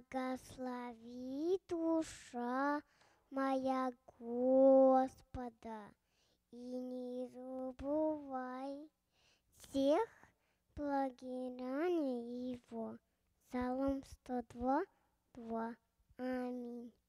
Благослови душа моя Господа, и не забывай всех благодеяний Его. Псалом 102:2. Аминь.